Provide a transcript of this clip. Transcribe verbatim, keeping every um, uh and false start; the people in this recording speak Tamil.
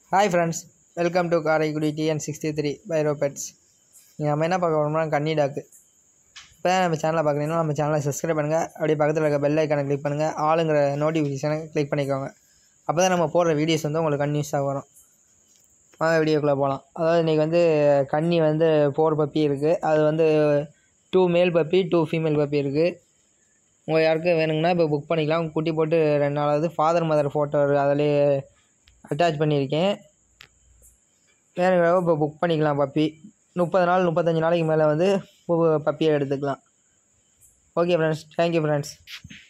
Hi friends, welcome to Karaikudi T N sixty-three Byro Pets. நீங்கள் நம்ம என்ன பார்க்க போகிறோம்னா கன்னி டாக்கு. இப்போ நம்ம சேனலை பார்க்குறீங்கன்னா நம்ம சேனலை சப்ஸ்கிரைப் பண்ணுங்கள். அப்படியே பக்கத்தில் இருக்க பெல் ஐக்கானை கிளிக் பண்ணுங்கள். ஆளுங்கிற நோட்டிஃபிகேஷனை கிளிக் பண்ணிக்கோங்க. அப்போ தான் நம்ம போடுற வீடியோஸ் வந்து உங்களுக்கு கன்னியூஸாக வரும். வாங்க வீடியோக்குள்ளே போகலாம். அதாவது இன்றைக்கி வந்து கன்னி வந்து ஃபோர் பப்பி இருக்குது. அது வந்து two male puppy two female puppy இருக்குது. உங்கள் யாருக்கும் வேணுங்கன்னா இப்போ புக் பண்ணிக்கலாம். குட்டி போட்டு ரெண்டு நாளாவது ஃபாதர் மதர் ஃபோட்டோ அதிலே அட்டாச் பண்ணியிருக்கேன். வேணுங்கிறவங்க இப்போ புக் பண்ணிக்கலாம். பப்பி முப்பது நாள் முப்பத்தஞ்சு நாளைக்கு மேலே வந்து பப்பியை எடுத்துக்கலாம். Okay friends, thank you friends.